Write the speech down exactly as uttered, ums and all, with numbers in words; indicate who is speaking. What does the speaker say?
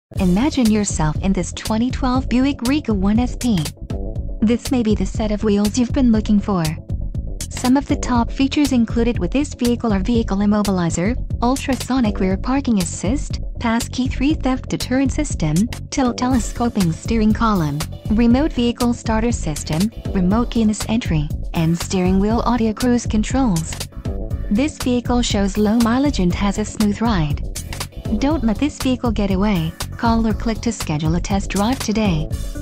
Speaker 1: Imagine yourself in this twenty twelve Buick Regal one S P. This may be the set of wheels you've been looking for. Some of the top features included with this vehicle are Vehicle Immobilizer, Ultrasonic Rear Parking Assist, Passkey three Theft-Deterrent System, Tilt Telescoping Steering Column, Remote Vehicle Starter System, Remote Keyless Entry, and Steering Wheel Audio Cruise Controls. This vehicle shows low mileage and has a smooth ride. Don't let this vehicle get away. Call or click to schedule a test drive today.